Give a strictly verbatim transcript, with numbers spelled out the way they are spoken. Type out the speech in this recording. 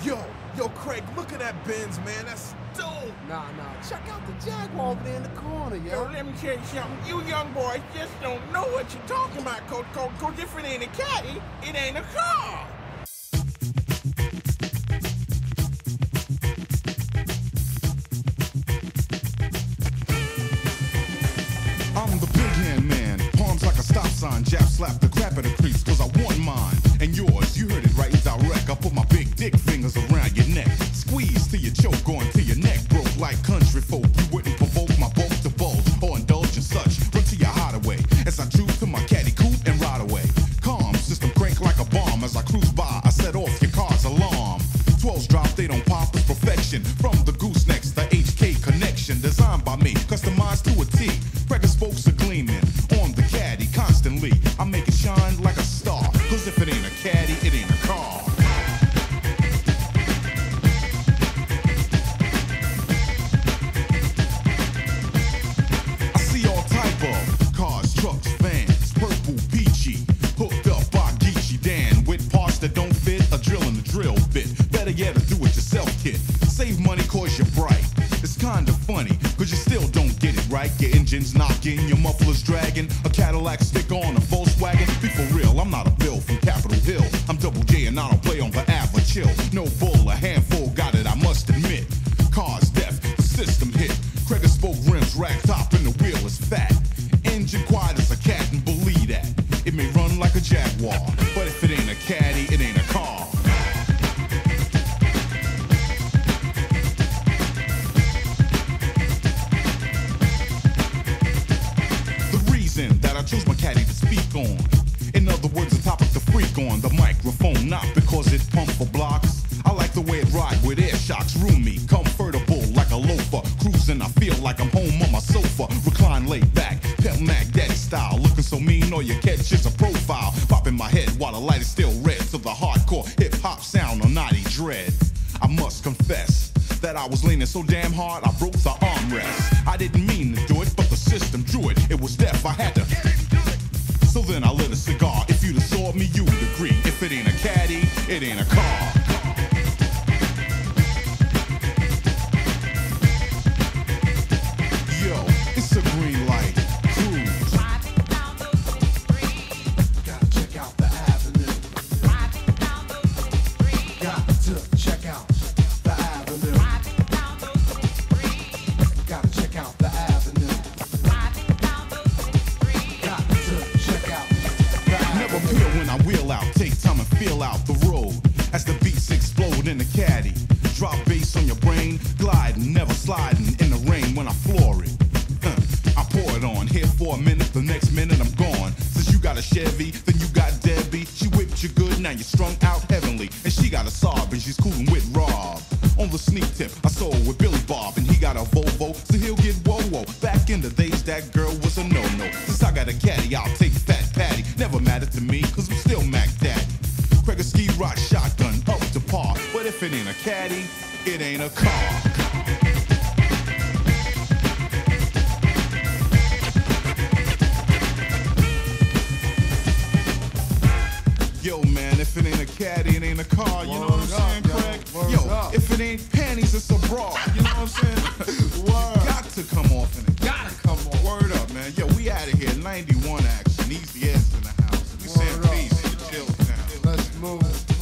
Yo, yo, Craig, look at that Benz, man. That's dope. Nah, nah. Check out the Jaguar over there in the corner, yo. Yo, let me tell you something. You young boys just don't know what you're talking about, Coach. Coach, Coach, if it ain't a Caddy, it ain't a car. I'm the big hand man, palms like a stop sign, jab slap the crap at the creeps, cause I want mine. And yours, you heard it right and direct. I put my big dick fingers around your neck, squeeze till you choke, going till your neck broke like country folk. You wouldn't provoke my bulk to bulge or indulge in such. Run to your hideaway as I droop to my caddy coupe and ride away. Calm, system crank like a bomb as I cruise by. I set off your car's alarm. Twelves drop, they don't pop, it's perfection. From the goosenecks, the H K connection, designed by me, customized to a T. Cracker spokes are gleaming on the caddy constantly. I make it shine like a star, cause if it ain't a caddy, it ain't a car. I see all type of cars, trucks, vans, purple, peachy, hooked up by Geechee Dan with parts that don't fit, a drill and a drill bit. Better yet, a do-it-yourself kit. Save money cause you're bright. It's kinda funny, cause you still don't get it right. Your engine's knocking, your muffler's dragging, a Cadillac stick on a Volkswagen. Be for real, I'm not a bill from Capitol Hill. I'm Double J and I don't play on the Ave or chill. No bull, a handful, got it, I must admit. Car's deaf, the system hit. Cracker spoke rims, rack top, and the wheel is fat. Engine quiet as a cat, and believe that. It may run like a Jaguar, but if it ain't a caddy, it ain't a car. That I chose my caddy to speak on. In other words, the topic to freak on the microphone, not because it pump for blocks. I like the way it ride with air shocks, roomy, comfortable like a loafer. Cruising, I feel like I'm home on my sofa. Recline laid back, pimp Mac Daddy style. Looking so mean, all you catch is a profile. Popping my head while the light is still red to the hardcore hip hop sound on Naughty Dread. I must confess that I was leaning so damn hard I broke the armrest. I didn't mean to do it, but the system drew it. It was deaf, I had to. So then I lit a cigar. If you'd have saw me, you would agree. If it ain't a caddy, it ain't a car. Yo, it's a green light. Cruise. Riding down those streets. Gotta check out the avenue. Riding down those streets. Got to check out the avenue. Riding down those streets. Gotta check out the avenue. Riding down those streets. Got to check out the avenue. Never peel when I wheel out. Take time and feel out the road as the beats explode in the caddy. Drop bass on your brain, gliding, never sliding in the rain when I floor it. Huh. I pour it on, here for a minute, the next minute I'm gone. Since you got a Chevy, then you got Debbie. She whipped you good, now you're strung out heavenly. And she got a Saab and she's coolin' with Rob. On the sneak tip, I sold with Billy Bob, and he got a Volvo, so he'll get whoa-whoa. Back in the days, that girl was a no-no. Since I got a caddy, I'll take Fat Patty. Never mattered to me, cause I'm still Mac Daddy. Craig a ski rock shotgun, up to par. But if it ain't a caddy, it ain't a car. Yo, man, if it ain't a caddy, it ain't a car, you know what I'm saying, Craig? Yo, if it ain't panties, it's a bra, you know what I'm saying? Word. Got to come off in it. Gotta come on. Word up, man. Yo, we out of here, ninety-one action, easy ass in the house. We saying Word up. peace, chill down. Let's move.